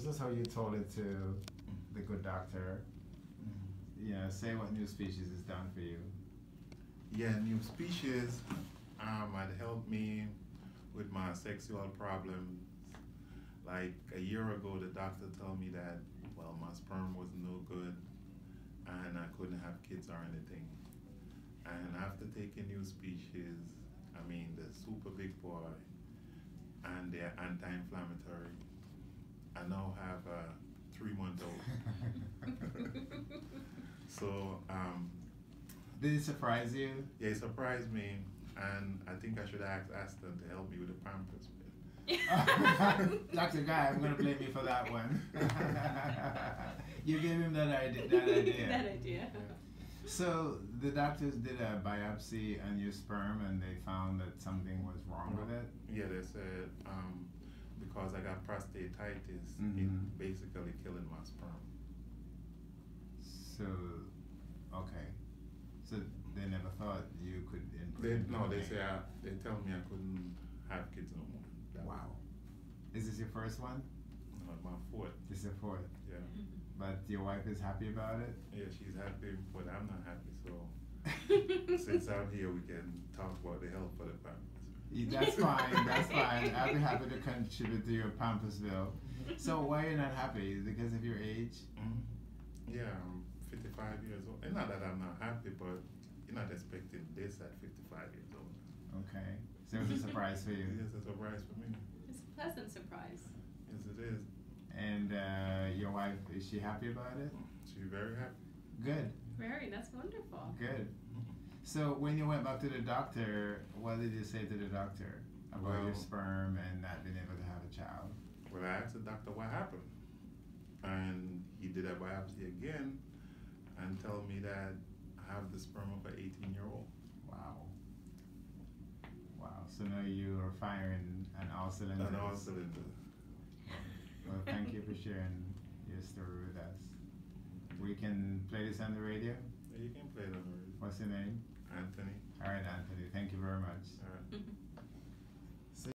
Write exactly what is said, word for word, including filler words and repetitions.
is how you told it to the good doctor. Mm-hmm. Yeah, say what New Species has done for you. Yeah, New Species um, had helped me with my sexual problems. Like a year ago, the doctor told me that, well, my sperm was no good and I couldn't have kids or anything. And after taking New Species, I mean, the super big boy and they're anti-inflammatory, I now have a three-month-old. So, um, Did it surprise you? yeah, it surprised me, and I think I should ask Aston to help me with the Pampers. Doctor Guy, I'm gonna blame you for that one. You gave him that idea. That idea. That idea. Yeah. So the doctors did a biopsy on your sperm, and they found that something was wrong with it. Yeah, they said um, because I got prostatitis, Mhm. it basically killing my sperm. So, okay. So they never thought you could improve. They, no, they your say game. I, they tell me I couldn't have kids no more. That was Wow. Is this your first one? No, my fourth. This is the fourth. Yeah. But your wife is happy about it? Yeah, she's happy, but I'm not happy. So since I'm here, we can talk about the health for the Pampers. Yeah, that's fine, that's fine. I'll be happy to contribute to your Pampersville. So why are you not happy? Is it because of your age? Mm-hmm. Yeah, I'm fifty-five years old. And not that I'm not happy, but you're not expecting this at fifty-five years old. Okay. So it was a surprise for you. It's a surprise for me. It's a pleasant surprise. Yes, it is. And uh, your wife, is she happy about it? She's very happy. Good, Very, that's wonderful. good. So when you went back to the doctor, what did you say to the doctor about your Well- sperm and not being able to have a child? Well, I asked the doctor what happened. And he did a biopsy again and told me that I have the sperm of an eighteen year old. Wow. Wow. So now you are firing on all cylinders. And all cylinders. Well, thank you for sharing your story with us. We can play this on the radio. Yeah, you can play it on the radio. What's your name? Anthony. All right, Anthony. Thank you very much. All right.